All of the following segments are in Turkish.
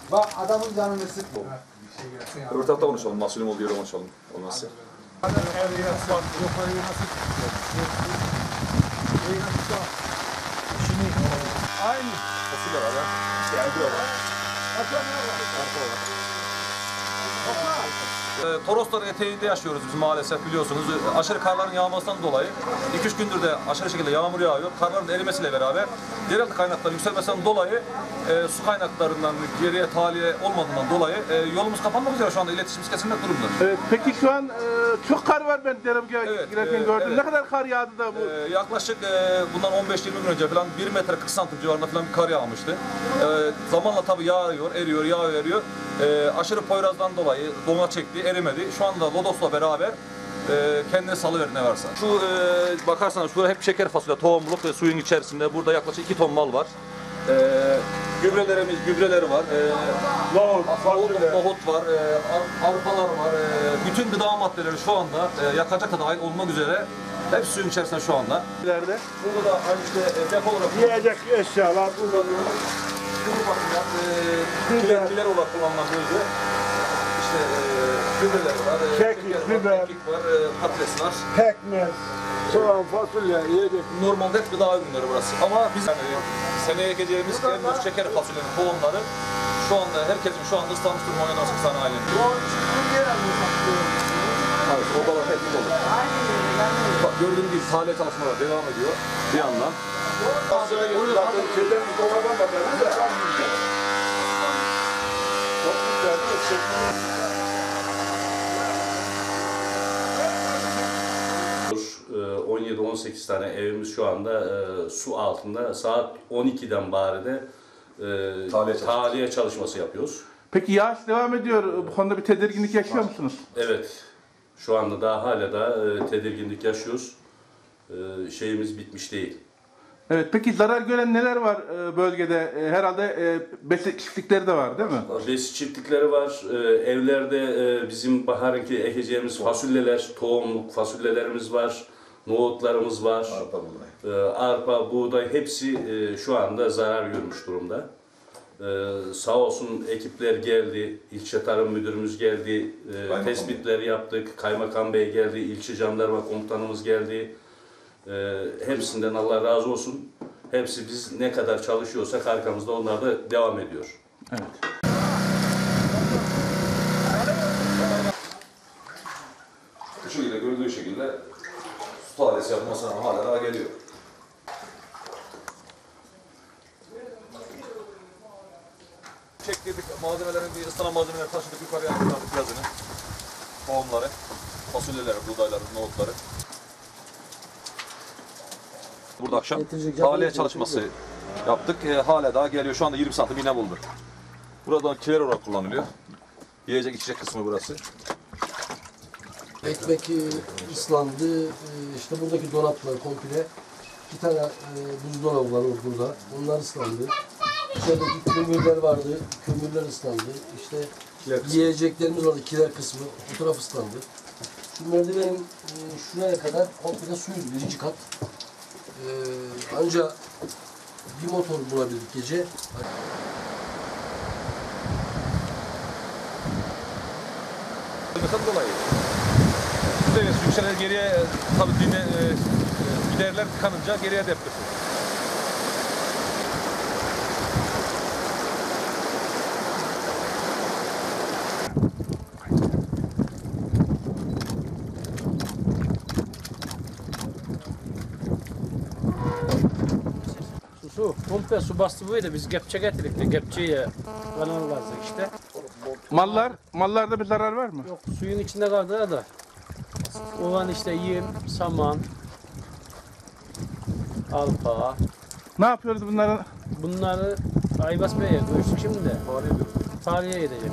Bak adamın canını sık bu. Öbür tarafta konuşalım. Mahsulüm olduğu yere konuşalım. Olmazsa. Aynı. Fasulye var ya. Geldi var. Torosların eteğinde yaşıyoruz biz maalesef biliyorsunuz. Aşırı karların yağmasından dolayı 2-3 gündür de aşırı şekilde yağmur yağıyor. Karların erimesiyle beraber yeraltı kaynakları yükselmesinden dolayı su kaynaklarından geriye tahliye olmadığından dolayı yolumuz kapanmak üzere şu anda iletişimimiz kesilmek durumda. Evet, peki şu an çok kar var ben Derebük'e girerken gördüm. Evet. Ne kadar kar yağdı da bu? Yaklaşık bundan 15-20 gün önce falan 1 metre 40 santim civarında falan bir kar yağmıştı. Zamanla tabii yağıyor, eriyor, yağıyor, eriyor. Aşırı Poyraz'dan dolayı dona çekti, erimedi. Şu anda Lodos'la beraber kendini salıverdi ne varsa. Şu bakarsanız şurada hep şeker fasulye, tohumluk ve suyun içerisinde burada yaklaşık 2 ton mal var. Gübreleri var, nohut var, arpalar var. Bütün gıda maddeleri şu anda yakacak da dahil olmak üzere hep suyun içerisinde şu anda. İleride. Burada da işte depo olarak Yiyecek eşyalar burada. Kiler olarak kullanılan bölge. İşte gübreler var, Kekik, biber, var, patates var. Pekmez, soğan, fasulye, yiyecek. Normalde hep gıda ürünleri burası. Ama biz seneye ekeceğimiz en büyük şeker fasulyenin tohumları şu anda herkesin şu anda ıslanmış durumda 18 tane ailenin. Evet, odalar hep dolu. Bak gördüğünüz gibi tahliye çalışmalar devam ediyor bir yandan. Çok 17-18 tane evimiz şu anda su altında. Saat 12'den bari de tahliye çalışması yapıyoruz. Peki yağış devam ediyor. Bu konuda bir tedirginlik yaşıyor musunuz? Evet. Şu anda daha hala da tedirginlik yaşıyoruz. Şeyimiz bitmiş değil. Evet. Peki zarar gören neler var bölgede? Herhalde besi çiftlikleri de var değil mi? Besi çiftlikleri var. Evlerde bizim baharınki ekeceğimiz fasulyeler, tohumluk fasulyelerimiz var. Nohutlarımız var. Arpa, buğday hepsi şu anda zarar görmüş durumda. Sağ olsun ekipler geldi, ilçe tarım müdürümüz geldi, tespitleri yaptık, kaymakam bey geldi, ilçe jandarma komutanımız geldi. Hepsinden Allah razı olsun. Hepsi biz ne kadar çalışıyorsak arkamızda onlar da devam ediyor. Evet. Bu şekilde gördüğü şekilde su tahliyesi yapmasına hala daha geliyor. Çektirdik malzemelerin bir ıslanan malzemeleri taşıdık yukarıya aktardık yazını. Tohumları, fasulyeleri, buğdayları, nohutları. Burada akşam tahliye çalışması yaptık. Hala daha geliyor. Şu anda 20 santim iğne buldu. Buradan kiler olarak kullanılıyor. Yiyecek içecek kısmı burası. Ekmek ıslandı. İşte buradaki dolaplar komple. Bir tane buzdolabı var burada. Onlar ıslandı. İçerideki kömürler vardı. Kömürler ıslandı. İşte yiyeceklerimiz vardı. Kiler kısmı. Bu taraf ıslandı. Şu merdivenin şuraya kadar komple suyun birinci kat. Ancak bir motor bulabildik gece. Dolayı. Evet, yükselir geriye tabii giderler tıkanınca geriye depreşiyor. Su komple su bastı böyle biz kepçe getirdik de kepçeye kanal kazdık işte. Mallarda bir zarar var mı? Yok suyun içinde kaldı da. Olan işte yem, saman, arpa. Ne yapıyoruz bunların? Bunları Aybas Bey'e görüştük şimdi de. Tarihe gidecekler.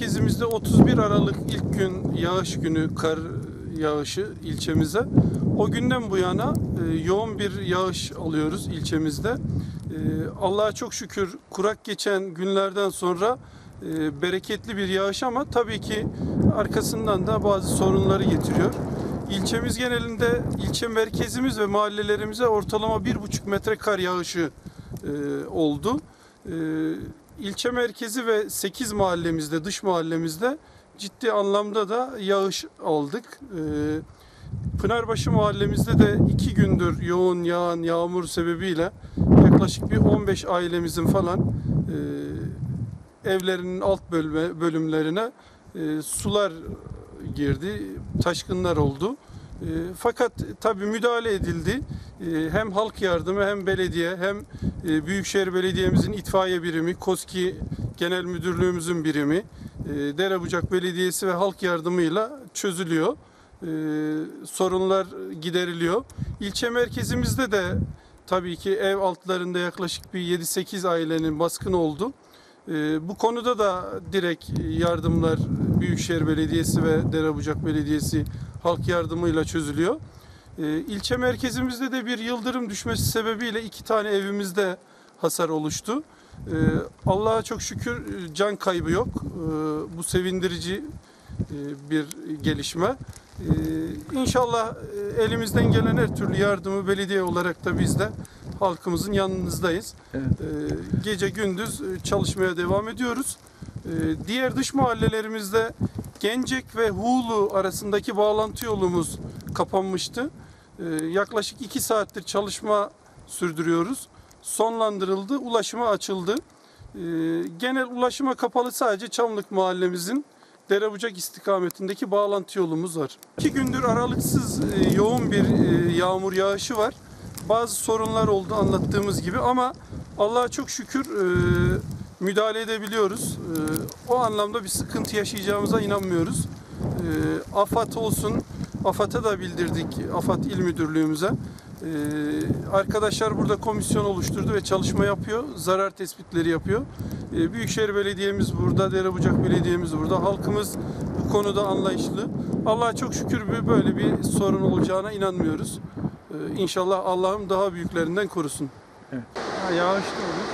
merkezimizde 31 Aralık ilk gün yağış günü kar yağışı ilçemize. O günden bu yana yoğun bir yağış alıyoruz ilçemizde. Allah'a çok şükür kurak geçen günlerden sonra bereketli bir yağış ama tabii ki arkasından da bazı sorunları getiriyor. İlçemiz genelinde ilçe merkezimiz ve mahallelerimize ortalama 1,5 metre kar yağışı oldu. İlçe merkezi ve 8 mahallemizde, dış mahallemizde ciddi anlamda da yağış aldık. Pınarbaşı mahallemizde de 2 gündür yoğun yağan yağmur sebebiyle yaklaşık bir 15 ailemizin falan evlerinin alt bölümlerine sular girdi, taşkınlar oldu. Fakat tabii müdahale edildi. Hem halk yardımı hem belediye hem Büyükşehir Belediye'mizin itfaiye birimi, KOSKİ Genel Müdürlüğümüzün birimi, Derebucak Belediyesi ve halk yardımıyla çözülüyor. Sorunlar gideriliyor. İlçe merkezimizde de tabii ki ev altlarında yaklaşık bir 7-8 ailenin baskını oldu. Bu konuda da direkt yardımlar Büyükşehir Belediyesi ve Derebucak Belediyesi halk yardımıyla çözülüyor. İlçe merkezimizde de bir yıldırım düşmesi sebebiyle 2 tane evimizde hasar oluştu. Allah'a çok şükür can kaybı yok. Bu sevindirici bir gelişme. İnşallah elimizden gelen her türlü yardımı belediye olarak da biz de halkımızın yanınızdayız. Evet. Gece gündüz çalışmaya devam ediyoruz. Diğer dış mahallelerimizde Gencek ve Huğlu arasındaki bağlantı yolumuz kapanmıştı. Yaklaşık 2 saattir çalışma sürdürüyoruz. Sonlandırıldı, ulaşıma açıldı. Genel ulaşıma kapalı sadece Çamlık mahallemizin Derebucak istikametindeki bağlantı yolumuz var. 2 gündür aralıksız yoğun bir yağmur yağışı var. Bazı sorunlar oldu anlattığımız gibi ama Allah'a çok şükür müdahale edebiliyoruz. O anlamda bir sıkıntı yaşayacağımıza inanmıyoruz. AFAD olsun, AFAD'a da bildirdik, AFAD İl Müdürlüğümüze. Arkadaşlar burada komisyon oluşturdu ve çalışma yapıyor, zarar tespitleri yapıyor. Büyükşehir Belediye'miz burada, Derebucak Belediye'miz burada. Halkımız bu konuda anlayışlı. Allah'a çok şükür böyle bir sorun olacağına inanmıyoruz. İnşallah Allah'ım daha büyüklerinden korusun. Evet. Yağışlı oluyor.